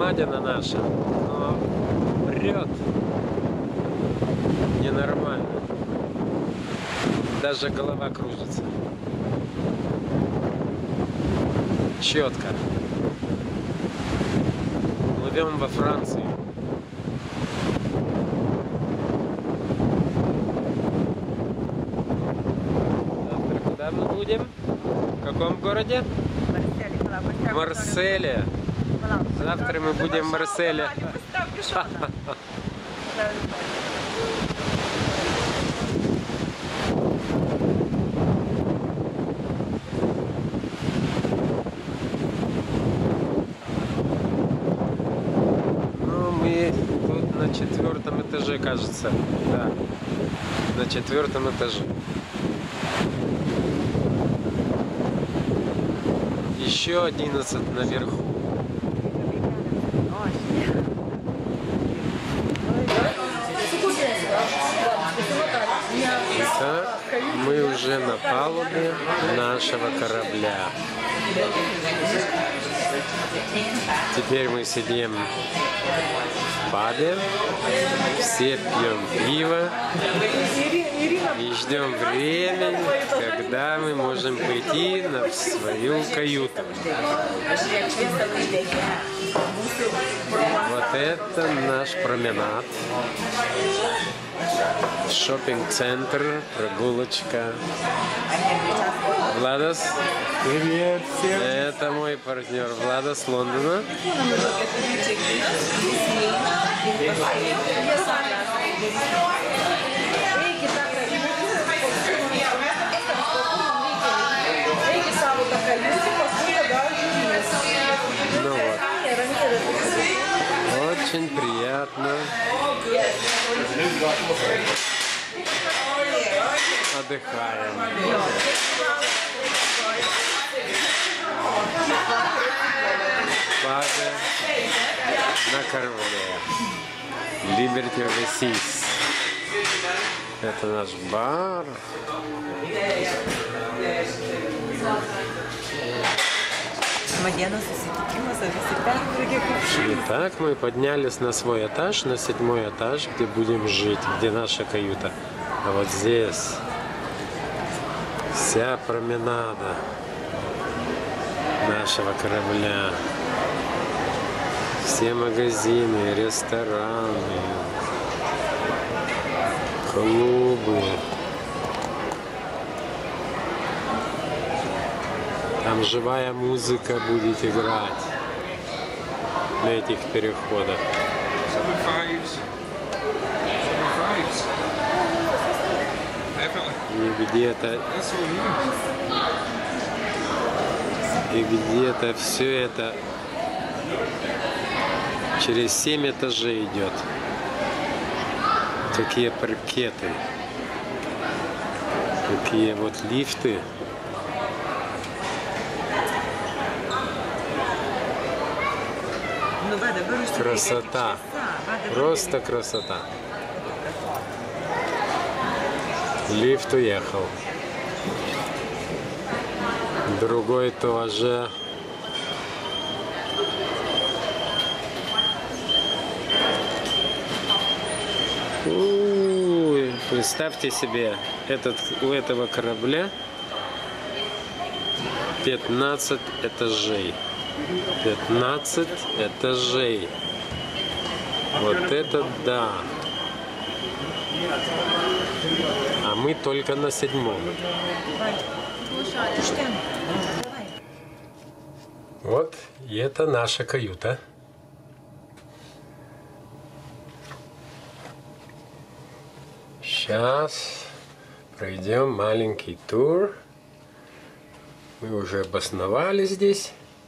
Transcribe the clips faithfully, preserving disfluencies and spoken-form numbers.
громадина наша, но прет ненормально. Даже голова кружится. Четко. Плывем во Францию. Завтра куда мы будем? В каком городе? В Марселе. Завтра мы будем в Марселе. Ну, мы тут на четвертом этаже, кажется. Да, на четвертом этаже. Еще одиннадцать наверху. Итак, мы уже на палубе нашего корабля. Теперь мы сидим в пабе, все пьем пиво и ждем времени, когда мы можем пойти на свою каюту. Вот это наш променад. Шоппинг-центр, прогулочка. Владос. Привет всем. Это мой партнер Владос с Лондона. Ну вот. Очень приятно. Отдыхаем. Пабе на корабле. Liberty Overseas. Это наш бар. Итак, мы поднялись на свой этаж, на седьмой этаж, где будем жить, где наша каюта. А вот здесь вся променада нашего корабля. Все магазины, рестораны, клубы. Там живая музыка будет играть на этих переходах. И где-то и где-то все это через семь этажей идет. Какие паркеты, какие вот лифты. Красота, просто красота. Лифт уехал. Другой тоже. У-у-у, представьте себе, этот, у этого корабля пятнадцать этажей. пятнадцать этажей. Вот это да. А мы только на седьмом. Вот, и это наша каюта. Сейчас пройдем маленький тур. Мы уже обосновались здесь.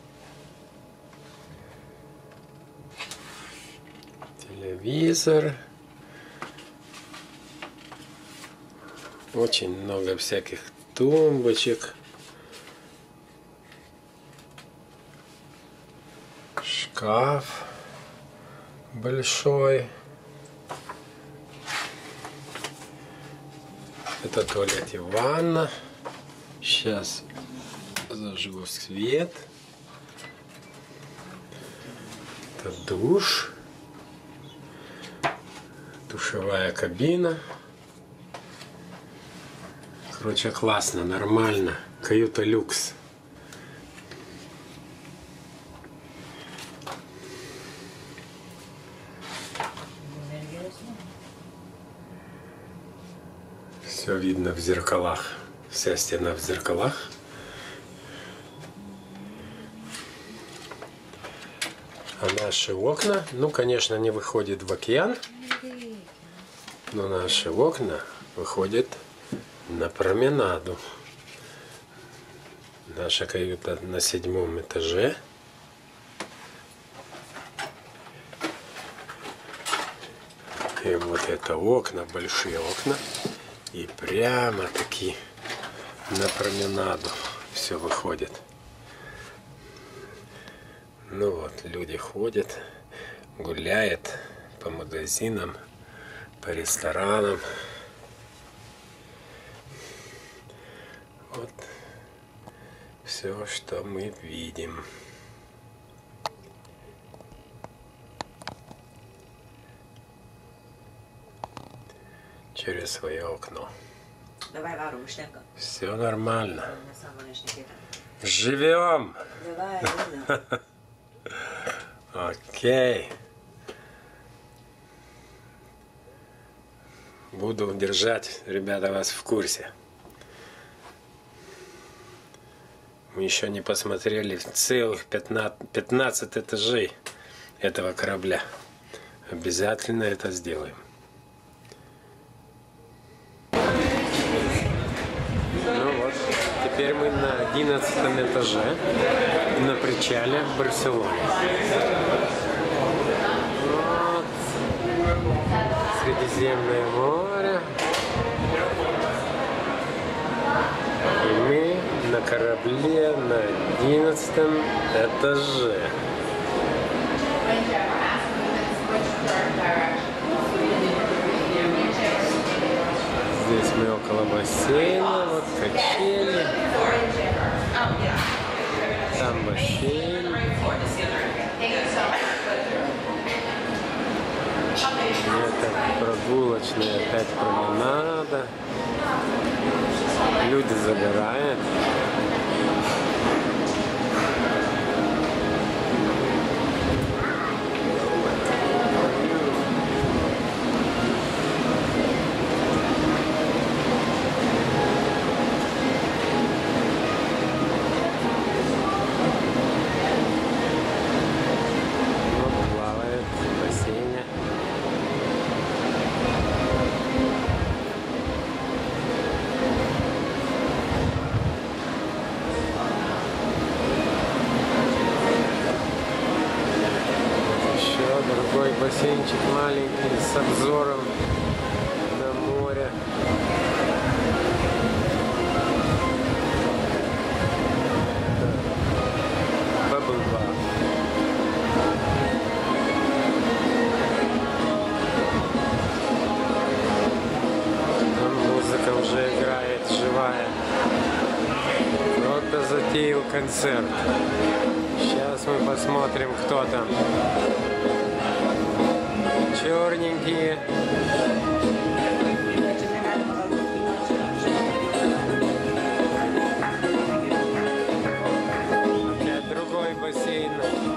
Телевизор. Очень много всяких тумбочек. Шкаф большой. Это туалет и ванна. Сейчас зажгу свет. Это душ. Душевая кабина. Короче, классно, нормально. Каюта люкс. Все видно в зеркалах. Вся стена в зеркалах. А наши окна, ну, конечно, не выходят в океан, но наши окна выходят на променаду. Наша каюта на седьмом этаже. И вот это окна, большие окна. И прямо-таки на променаду все выходит. Ну вот, люди ходят, гуляют по магазинам, по ресторанам. Вот все, что мы видим. Через свое окно. Давай, Вару, Вишневка. Все нормально. Живем. Давай, Окей. Буду держать, ребята, вас в курсе. Мы еще не посмотрели целых пятнадцать этажей этого корабля. Обязательно это сделаем. Ну вот, теперь мы на одиннадцатом этаже на причале в Барселоне. Вот. Средиземное море. И мы на корабле на одиннадцатом этаже. Здесь мы около бассейна, вот качели. Там бассейн. Это прогулочная опять променада. Люди загорают. Бассейнчик маленький с обзором на море. Bubble Bath. Там музыка уже играет живая. Кто-то затеял концерт. Сейчас мы посмотрим, кто там. Черненькие. Опять другой бассейн.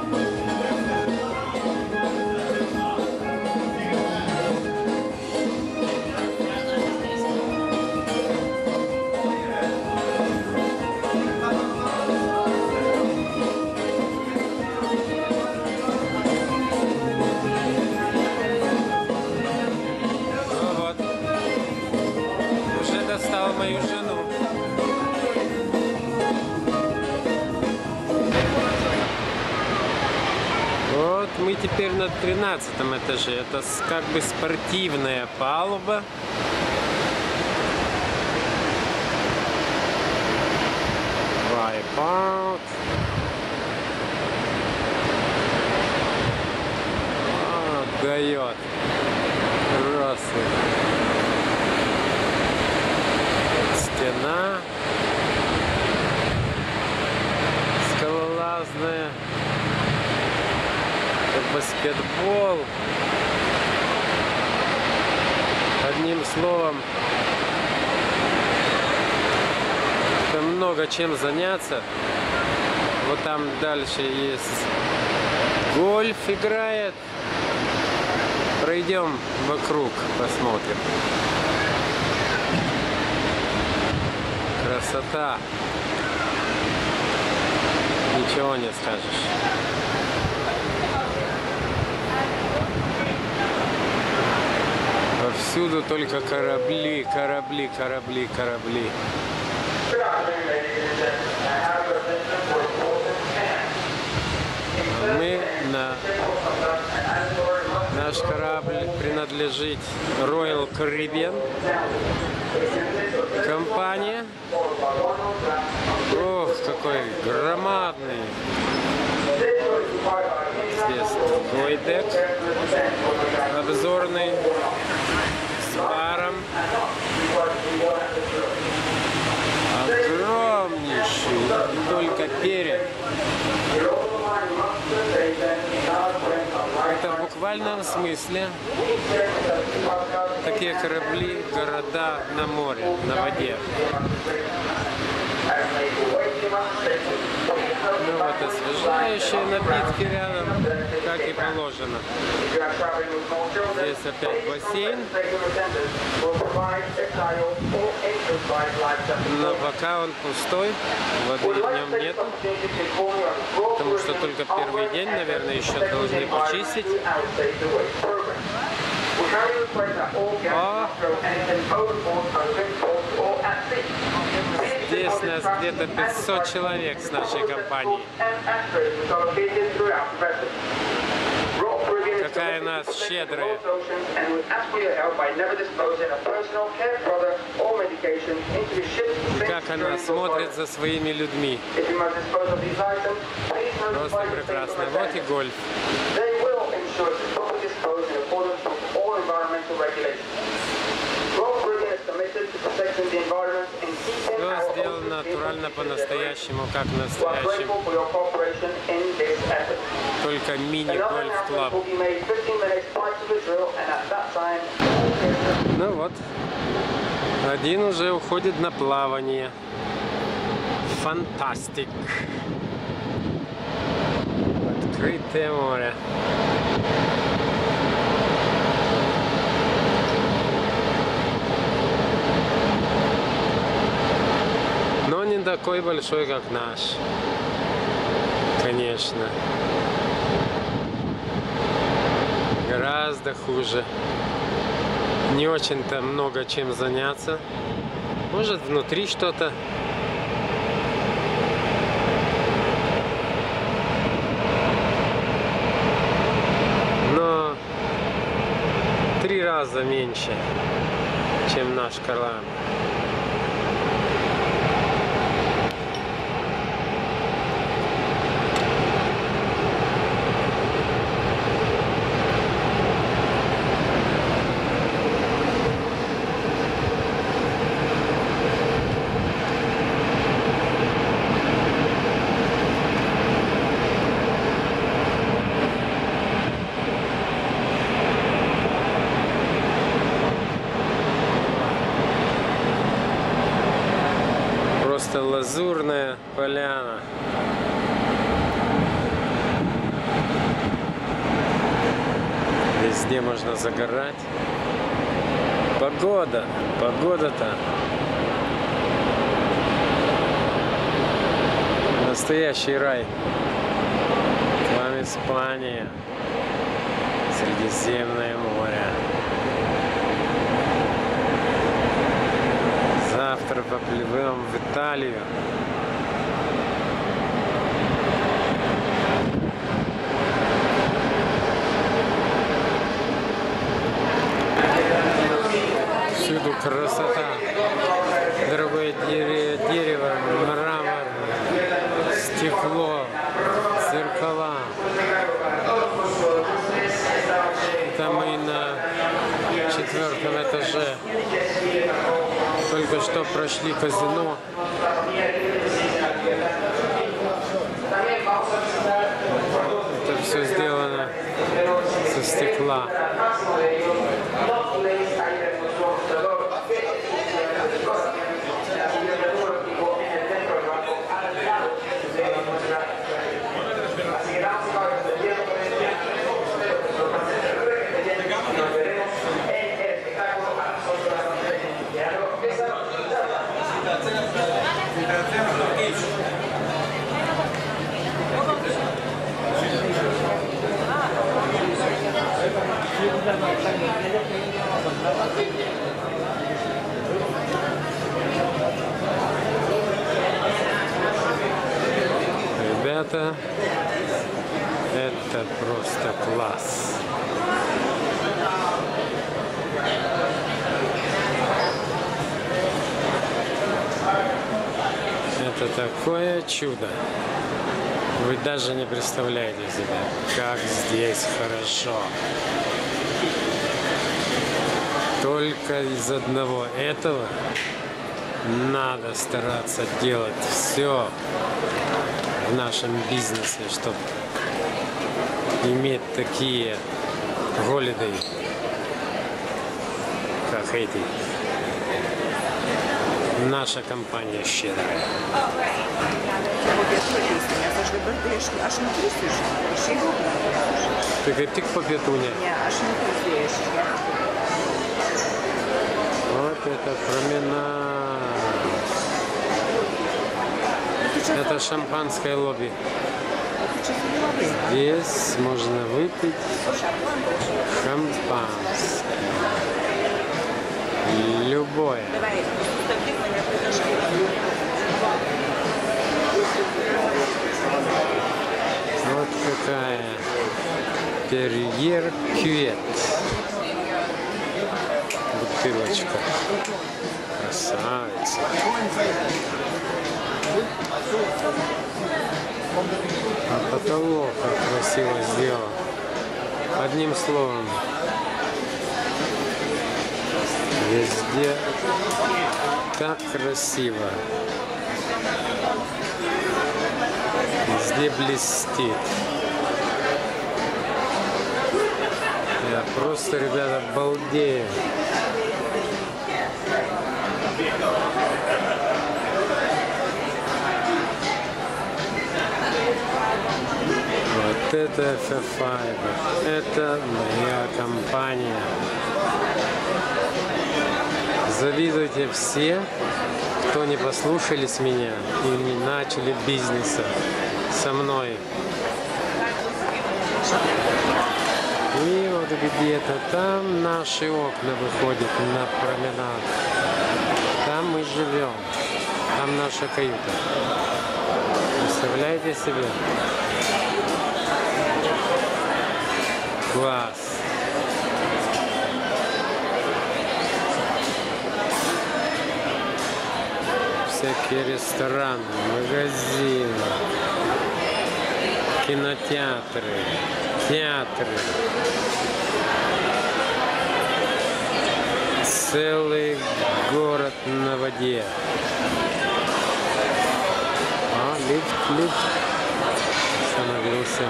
Мою жену. Вот мы теперь на тринадцатом этаже. Это как бы спортивная палуба. Wipeout. Вот, дает. Просто. Стена скалолазная. баскетбол. Одним словом, там много чем заняться. Вот там дальше есть гольф играет. Пройдем вокруг, посмотрим. Красота. Ничего не скажешь. Повсюду только корабли, корабли, корабли, корабли. Мы на... Наш корабль принадлежит Royal Caribbean. Компания. Ох, какой громадный. Здесь твой дек. Обзорный. С баром. Огромнейший. Только перед. Это в буквальном смысле такие корабли, города на море, на воде. Ну вот освежающие напитки рядом, как и положено. Здесь опять бассейн. Но пока он пустой, воды в нем нет. Потому что только первый день, наверное, еще должны почистить. А здесь нас где-то пятьсот человек с нашей компанией. Какая нас щедрая. И как она смотрит за своими людьми. Просто прекрасно. Вот и гольф. Все сделано натурально, по-настоящему, как настоящим. Только мини-гольф-клаб. Ну вот, один уже уходит на плавание. Фантастик. Открытое море. Но не такой большой, как наш. Конечно. Гораздо хуже. Не очень-то много чем заняться. Может, внутри что-то. Но три раза меньше, чем наш корабль. Просто лазурная поляна. Везде можно загорать. Погода, погода-то. Настоящий рай. К вам Испания. Средиземное море. Завтра поплывем в Италию. Всюду красота. Дорогое дерево, мрамор, стекло, зеркала. Это мы на четвертом этаже. Только что прошли казино. Это все сделано стекла. Ребята, это просто класс. Это такое чудо. Вы даже не представляете себе, как здесь хорошо. Только из одного этого надо стараться делать все в нашем бизнесе, чтобы иметь такие голиды, как эти. Наша компания щедрая. Ты как тик по петуне. Вот это променад. Это шампанское лобби. Здесь можно выпить шампанское. Любое. Вот какая Перьер Кювет. Бутылочка. Красавица. А потолок как красиво сделан. Одним словом, везде так красиво. Везде блестит. Я просто, ребята, балдею. Вот это эф эф Fiber. Это моя компания. Завидуйте все, кто не послушались меня и не начали бизнеса со мной. И вот где-то там наши окна выходят на променад. Там мы живем. Там наша каюта. Представляете себе? Класс. Всякие рестораны, магазины, кинотеатры, театры. Целый город на воде. А, лифт, лифт. Остановился.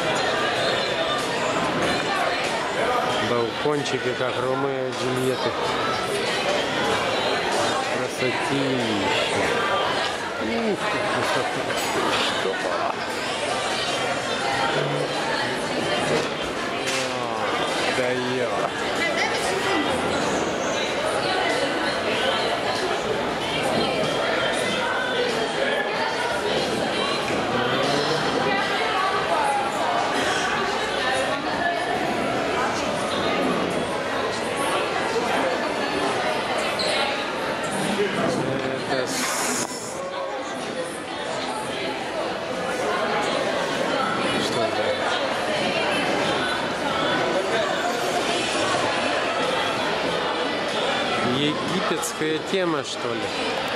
Балкончики, как Ромео и Джульетта. Красотища. Да я. Египетская тема, что ли?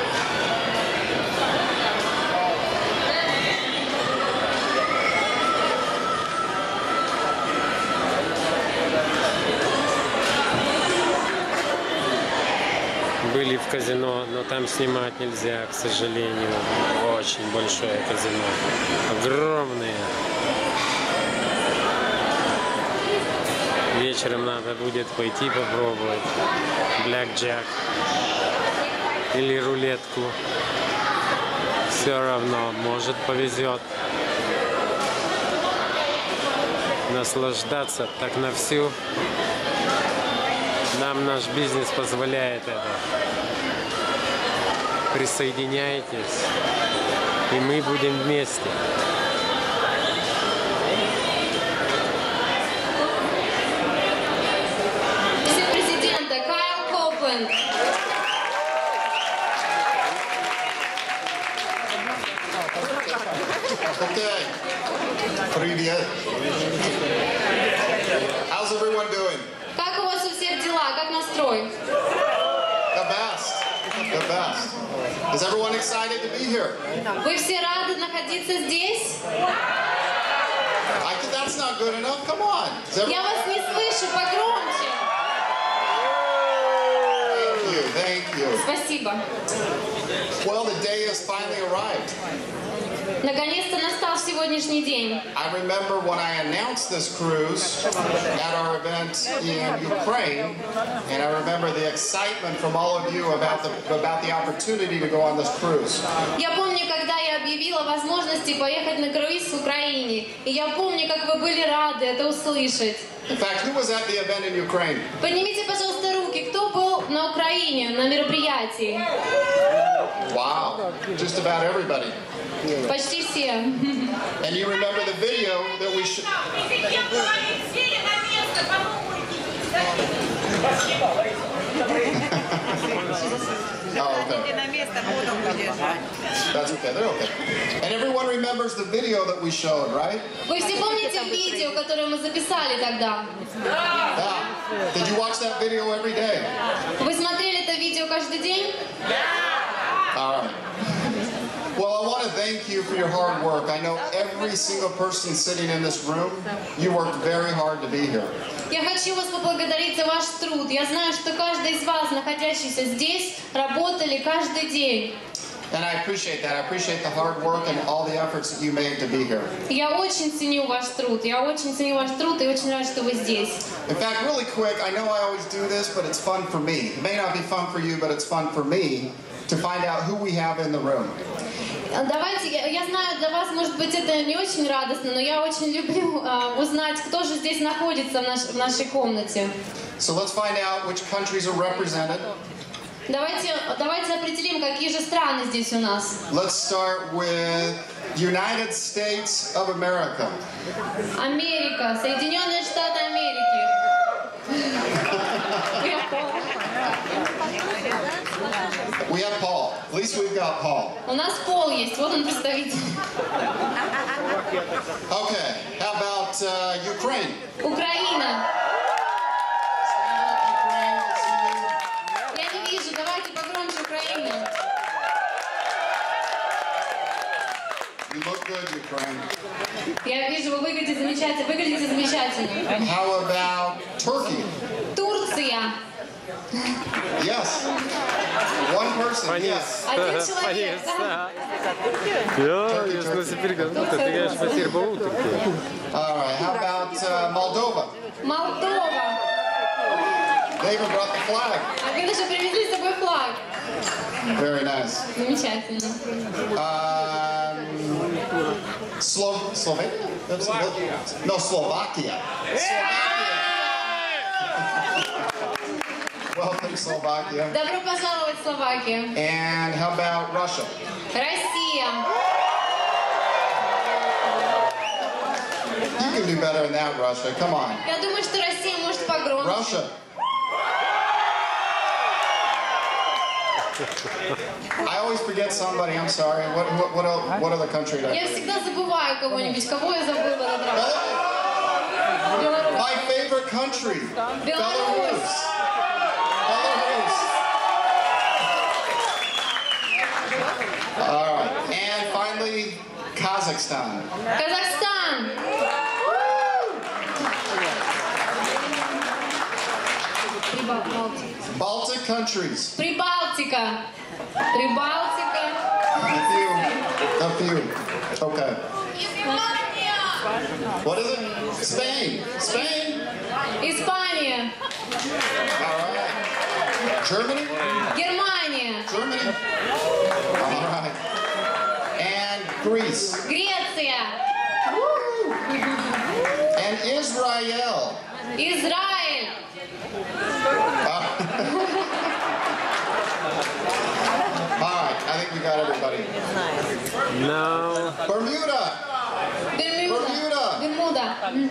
Были в казино, но там снимать нельзя, к сожалению. Очень большое казино. Огромные. вечером надо будет пойти попробовать блэкджек или рулетку. Все равно, может, повезет. Наслаждаться так на всю. Нам наш бизнес позволяет это. Присоединяйтесь, и мы будем вместе. Вице-президента Кайл Копленд. Okay. Привет. How's everyone doing? Как у вас у всех дела? Как настрой? The best. The best. Is everyone excited to be here? Вы все рады находиться здесь? I think that's not good enough. Come on. Is everyone- Я вас не слышу, погромче. Thank you. Thank you. Спасибо. Well, the day has finally arrived. Наконец-то настал сегодняшний день. I remember when I announced this cruise at our event in Ukraine, and I remember the excitement from all of you about the about the opportunity to go on this cruise. Я помню, когда я объявила возможности поехать на круиз в Украине. И я помню, как вы были рады это услышать. In fact, who was at the event in Ukraine? Поднимите, пожалуйста, руки. Кто был на Украине на мероприятии? Wow, just about everybody. Почти все. And you remember the video that we sh- Oh, okay. That's okay, they're okay. And everyone remembers the video that we showed, right? Вы все помните видео, которое мы записали тогда? Yeah. Did you watch that video every day? Вы смотрели это видео каждый день? All right. Well, I want to thank you for your hard work. I know every single person sitting in this room, you worked very hard to be here. Я хочу вас поблагодарить за ваш труд. Я знаю, что каждый из вас, находящийся здесь, работали каждый день. And I appreciate that. I appreciate the hard work and all the efforts that you made to be here. Я очень ценю ваш труд. Я очень ценю ваш труд и очень рад, что вы здесь. In fact, really quick, I know I always do this, but it's fun for me. It may not be fun for you, but it's fun for me to find out who we have in the room. Давайте, я, я знаю, для вас, может быть, это не очень радостно, но я очень люблю э, узнать, кто же здесь находится в, наш, в нашей комнате. So let's find out which countries are represented. Давайте, давайте определим, какие же страны здесь у нас. Let's start with United States of America. Америка, Соединенные Штаты Америки. We have Paul. At least we've got Paul. У нас Пол есть, вот он представитель. Okay, how about uh, Ukraine? Украина. Stand up, Ukraine. Let's see you. Я не вижу, давайте погромче Украина. You look good, Ukraine. Я вижу, вы выглядите замечательно. Выглядите замечательно. How about Turkey? Турция. Yes. One person, yes. Один человек, да? Ja, just nu ser jag ut att jag är spacer på ut. All right, how about uh, Moldova? Молдова. They even brought the flag. А вы даже привезли с собой флаг. Very nice. Замечательно. Um, Slo Slovenia? That's no, Slovakia. Slovakia. Welcome, Slovakia. Добро пожаловать в Словакию. And how about Russia? Россия. You can do better than that, Russia. Come on. Я думаю, что Россия может погромче. Russia. I always forget somebody. I'm sorry. What what what, el- what other country did I Я forget? всегда забываю кого-нибудь. Кого я забыла в этот раз? Беларусь. My favorite country. Беларусь. Belarus. Belarus. All right. And finally, Kazakhstan. Казахстан. Прибалтика. Baltic countries. Прибалтика. Прибалтика. A few. A few. Okay. What is it? Spain. Spain. Испания. Германия. All right. Germany? Германия. Germany? All right. And Greece. Греция. And Israel. Израиль. All right, I think we got everybody. No. Bermuda. Бермуда. Бермуда.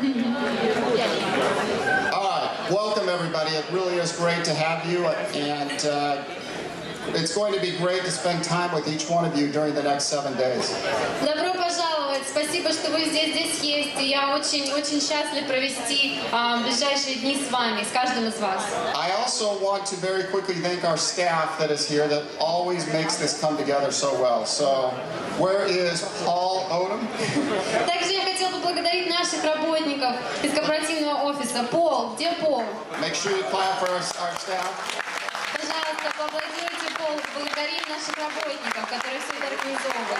All right, welcome everybody. It really is great to have you, and uh, it's going to be great to spend time with each one of you during the next seven days. Добро пожаловать. Спасибо, что вы здесь, здесь есть. И я очень, очень счастлив провести а, ближайшие дни с вами, с каждым из вас. I also want to very quickly thank our staff that is here that always makes this come together so well. So, where is Paul Odom? Также я хотела поблагодарить наших работников из корпоративного офиса. Пол, где Пол? Make sure you clap for our, our staff. Пожалуйста, поаплодируйте Полу. Благодарим наших работников, которые все это организовывают.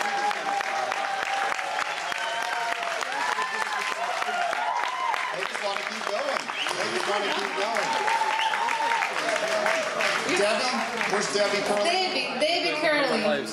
They just want to keep going. They just want to keep going. Debbie? Where's Debbie Curley? Дебби, Дебби Керли.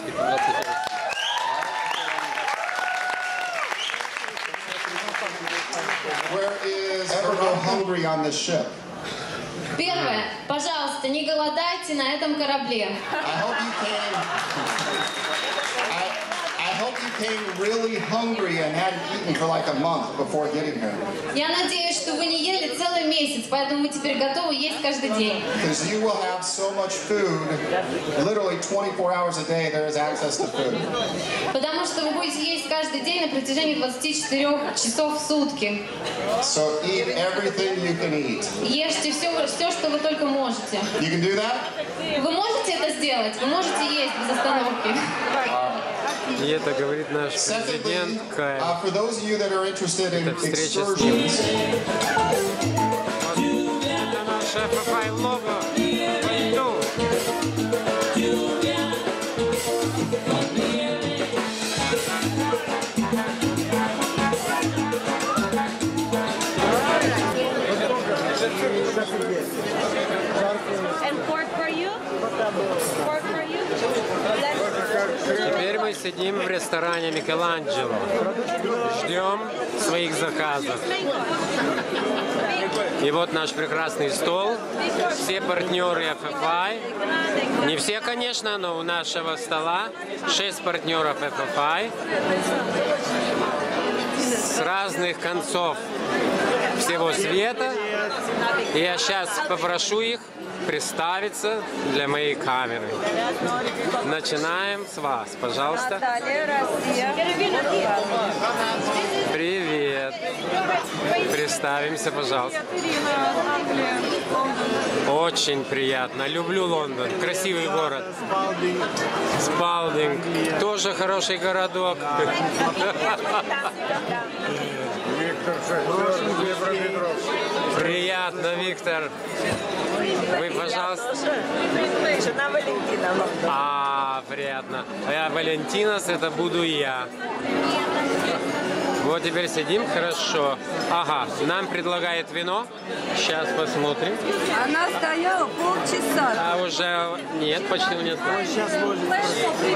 Where is ever go hungry on this ship? Первое. Пожалуйста, не голодайте на этом корабле. I hope you came. I, I hope you came really hungry and hadn't eaten for like a month before getting here. Я надеюсь, что вы не ели целый месяц, поэтому вы теперь готовы есть каждый день. Because you will have so much food, literally twenty-four hours a day there is access to food. Потому что вы будете есть каждый день на протяжении двадцати четырёх часов в сутки. So eat everything you can eat. Ешьте все, все, что вы только можете. You can do that? Вы можете это сделать? Вы можете есть без остановки. И это говорит наш президент Secondly, Кайл. uh, for those of you that are interested in Это встреча с ним. excursions, Это наше эф эф ай лого. Пойду. And pork for you? Pork for you? Теперь мы сидим в ресторане Микеланджело. Ждем своих заказов. И вот наш прекрасный стол. Все партнеры эф эф ай. Не все, конечно, но у нашего стола шесть партнеров эф эф ай. С разных концов всего света. И я сейчас попрошу их представиться для моей камеры. Начинаем с вас, пожалуйста. Привет. Представимся, пожалуйста. Очень приятно. Люблю Лондон. Красивый город. Спалдинг. Тоже хороший городок. Приятно, Виктор. Вы, пожалуйста. Жена Валентина. А, приятно. А я Валентинос, это буду я. Вот теперь сидим, хорошо. Ага, нам предлагает вино. Сейчас посмотрим. Она стояла полчаса. А уже нет, почти нет.